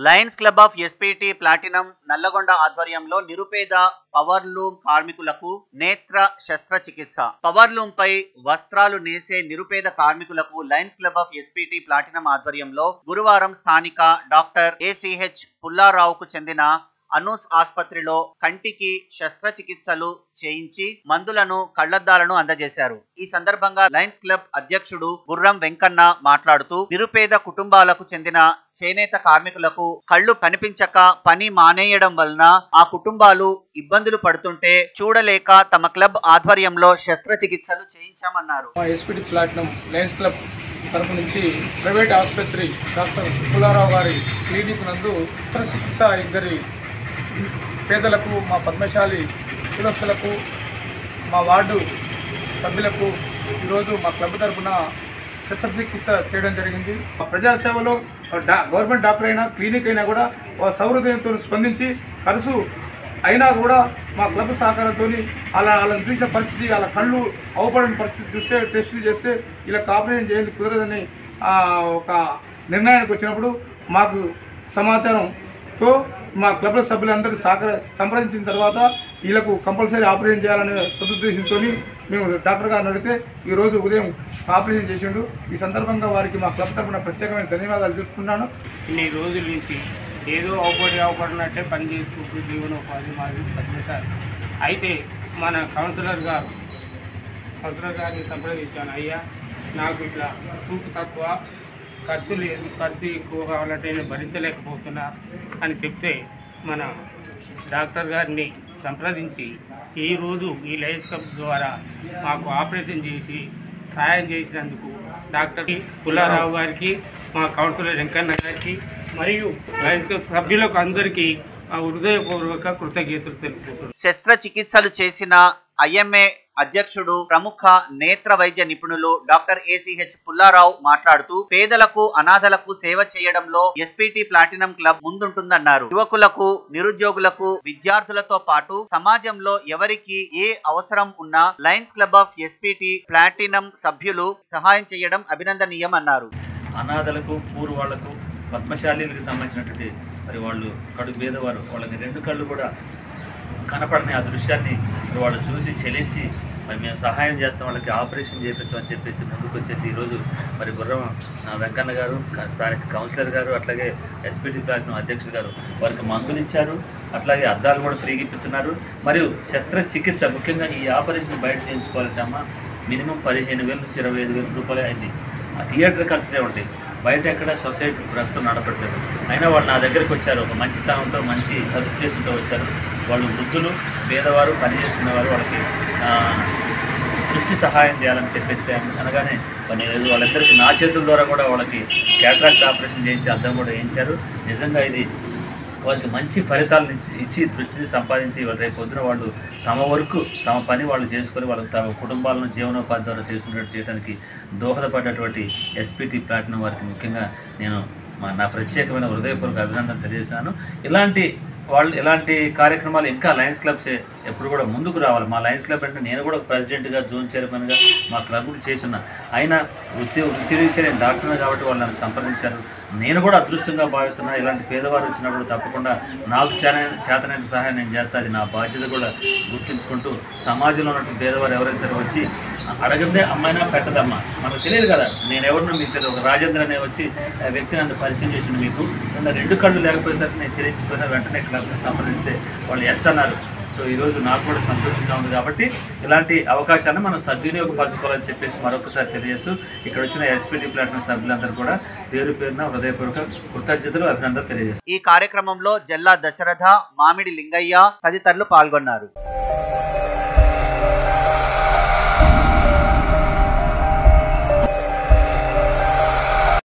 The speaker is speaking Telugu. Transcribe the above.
Lions Club of SPT Platinum Nalgonda ఆధ్వర్యంలో నిరుపేద పవర్ లూమ్ కార్మికులకు నేత్ర శస్త్రచికిత్స. పవర్ లూమ్ పై వస్త్రాలు నేసే నిరుపేద కార్మికులకు Lions Club of SPT Platinum ఆధ్వర్యంలో గురువారం స్థానిక డాక్టర్ ఏసీహెచ్ పుల్లారావుకు చెందిన అనూస్ ఆసుపత్రిలో కంటికి శస్త్రచికిత్సలు చేయించి మందులను కళ్లద్దాలను అందజేశారు. ఈ సందర్భంగా లయన్స్ క్లబ్ అధ్యక్షుడు గుర్రం వెంకన్న మాట్లాడుతూ నిరుపేద కుటుంబాలకు చెందిన చేనేత కార్మికులకు కళ్ళు కనిపించక పని మానేయడం వలన ఆ కుటుంబాలు ఇబ్బందులు పడుతుంటే చూడలేక తమ క్లబ్ ఆధ్వర్యంలో శస్త్రచికిత్సలు చేయించామన్నారు. ఎస్పీటీ ప్లాటినం లయన్స్ క్లబ్ తరపు నుంచి ప్రైవేట్ ఆసుపత్రి డాక్టర్ పుల్లారావు గారి క్లినిక్ నందు శస్త్రచికిత్స ఇద్దరి పేదలకు, మా పద్మశాలి కులస్తులకు, మా వార్డు సభ్యులకు ఈరోజు మా క్లబ్ తరఫున శస్త్రచికిత్స చేయడం జరిగింది. ప్రజాసేవలో గవర్నమెంట్ డాక్టర్ అయినా క్లినిక్ అయినా కూడా సౌహృదయంతో స్పందించి ఖర్చు అయినా కూడా మా క్లబ్ సహకారంతో వాళ్ళని చూసిన పరిస్థితి, వాళ్ళ కళ్ళు అవపడిన పరిస్థితి చూస్తే టెస్టులు చేస్తే ఇలా ఆపరేషన్ చేయండి కుదరదని ఒక నిర్ణయానికి వచ్చినప్పుడు మాకు సమాచారంతో మా క్లబ్ల సభ్యులందరూ సంప్రదించిన తర్వాత వీళ్ళకు కంపల్సరీ ఆపరేషన్ చేయాలనే సదుద్దేశంతో మేము డాక్టర్ గారిని అడిగితే ఈరోజు ఉదయం ఆపరేషన్ చేసిండు. ఈ సందర్భంగా వారికి మా క్లబ్ తరఫున ప్రత్యేకమైన ధన్యవాదాలు చెప్తున్నాను. ఇన్ని రోజుల నుంచి ఏదో అవపడినట్టే పని చేసుకుంటూ జీవనోపాధి మాది పనిచేశారు. అయితే మన కౌన్సిలర్ గారిని సంప్రదించాను. అయ్యా, నాకు ఇట్లా చూపు తక్కువ, ఖర్చు లేదు, ఖర్చు ఎక్కువ కావాలంటే నేను భరించలేకపోతున్నా అని చెప్తే మన డాక్టర్ గారిని సంప్రదించి ఈరోజు ఈ లయన్స్ క్లబ్ ద్వారా మాకు ఆపరేషన్ చేసి సాయం చేసినందుకు డాక్టర్ పుల్లారావు గారికి, మా కౌన్సిలర్ వెంకన్న గారికి మరియు లయన్స్ క్లబ్ సభ్యులకు అందరికీ హృదయపూర్వక కృతజ్ఞతలు తెలుపుకుంటున్నాను. శస్త్రచికిత్సలు చేసిన ఐఎంఏ అధ్యక్షుడు ప్రముఖ నేత్ర వైద్య నిపుణులు డాక్టర్ ఏసీహెచ్ పుల్లారావు మాట్లాడుతూ పేదలకు, అనాథలకు సేవ చేయడంలో ఎస్పీటీ ప్లాటినం క్లబ్ ముందుంటుందన్నారు. యువకులకు, నిరుద్యోగులకు, విద్యార్థులతో పాటు సమాజంలో ఎవరికి ఏ అవసరం ఉన్నా Lions Club of SPT Platinum సభ్యులు సహాయం చేయడం అభినందనీయం అన్నారు. అనాథలకు, పూర్వాళ్లకు, పద్మశాలీలకు సంబంధించినటువంటి మరి వాళ్ళు కడు పేదవారు, వాళ్ళకి రెండు కళ్ళు కూడా కనపడని ఆ దృశ్యాన్ని వాళ్ళు చూసి చెల్లించి మరి మేము సహాయం చేస్తాం, వాళ్ళకి ఆపరేషన్ చేపిస్తామని చెప్పేసి ముందుకు వచ్చేసి ఈరోజు మరి గుర్రం వెంకన్న గారు, స్థానిక కౌన్సిలర్ గారు, అట్లాగే ఎస్పీటీ ప్లాటినం అధ్యక్షుడు గారు వారికి మందులు ఇచ్చారు. అట్లాగే అద్దాలు కూడా ఫ్రీగా ఇప్పిస్తున్నారు. మరియు శస్త్రచికిత్స, ముఖ్యంగా ఈ ఆపరేషన్ బయట చేయించుకోవాలంటే అమ్మ మినిమం 15,000 నుంచి 25,000 రూపాయలు అయింది. ఆ థియేటర్ ఖర్చులే ఉంటాయి, బయట ఎక్కడ సొసైటీ ప్రస్తుతం నడపట్లేదు. అయినా వాళ్ళు నా దగ్గరికి వచ్చారు, ఒక మంచితనంతో, మంచి సదుద్దేశంతో వచ్చారు. వాళ్ళు వృద్ధులు, పేదవారు, పని చేసుకునేవారు, వాళ్ళకి దృష్టి సహాయం చేయాలని చెప్పేసి అనగానే వాళ్ళందరికీ నా చేతుల ద్వారా కూడా వాళ్ళకి క్యాటరాక్ట్ ఆపరేషన్ చేయించి అద్దం కూడా వేయించారు. నిజంగా ఇది వాళ్ళకి మంచి ఫలితాలను ఇచ్చి దృష్టిని సంపాదించి రేపు పొద్దున వాళ్ళు తమ వరకు, తమ పని వాళ్ళు చేసుకొని వాళ్ళకి తమ కుటుంబాలను జీవనోపాధి ద్వారా చేసుకునేట్టు చేయడానికి దోహదపడ్డటువంటి ఎస్పీటీ ప్లాటినం వారికి ముఖ్యంగా నేను నా ప్రత్యేకమైన హృదయపూర్వక అభినందన తెలియజేశాను. ఇలాంటి కార్యక్రమాలు ఇంకా లయన్స్ క్లబ్స్ ఎప్పుడు కూడా ముందుకు రావాలి. మా లయన్స్ క్లబ్ అంటే నేను కూడా ప్రెసిడెంట్గా, జోన్ చైర్మన్గా మా క్లబ్కి చేసిన, అయినా వృత్తిరీత్యా నేను డాక్టర్ని కాబట్టి వాళ్ళు నన్ను సంప్రదించారు. నేను కూడా అదృష్టంగా భావిస్తున్నా. ఇలాంటి పేదవారు వచ్చినప్పుడు తప్పకుండా నాకు చేతనైన సహాయం నేను చేస్తాను. అది నా బాధ్యత కూడా గుర్తుంచుకుంటూ సమాజంలో ఉన్నటువంటి పేదవారు ఎవరైనా సరే వచ్చి అడగందే అమ్మాయినా పెట్టదమ్మా, మనకు తెలియదు కదా, నేను ఎవరినో మీకు తెలియదు. ఒక రాజేంద్ర అనే వచ్చి వ్యక్తి నన్ను పరిచయం చేసిండు. మీకు రెండు కళ్ళు లేకపోయేసరికి నేను చెల్లించిపోయినా వెంటనే క్లబ్ని సంప్రదిస్తే వాళ్ళు ఎస్ అన్నారు. సో ఈరోజు నాకు కూడా సంతోషంగా ఉంది. కాబట్టి ఇలాంటి అవకాశాలను మనం సద్వినియోగపరచుకోవాలని చెప్పేసి మరొకసారి తెలియజేస్తూ ఇక్కడ వచ్చిన ఎస్పీటీ ప్లాటినం సభ్యులందరూ కూడా పేరు పేరున హృదయపూర్వక కృతజ్ఞతలు, అభినందనలు తెలియజేస్తారు. ఈ కార్యక్రమంలో జల్లా దశరథ, మామిడి లింగయ్య తదితరులు పాల్గొన్నారు.